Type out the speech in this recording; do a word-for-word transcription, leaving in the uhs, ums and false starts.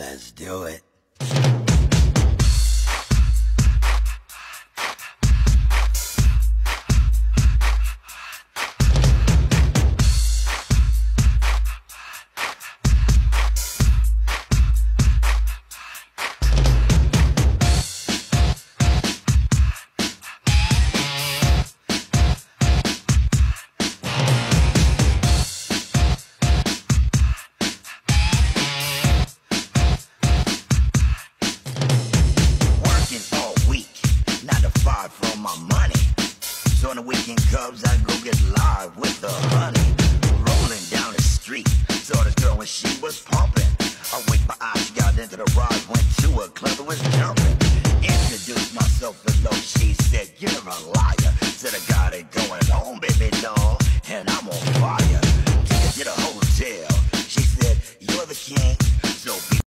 Let's do it. From my money, so on the weekend Cubs I go get live with the honey. Rolling down the street, saw this girl when she was pumping. I winked my eyes, she got into the ride, went to her club and was jumping.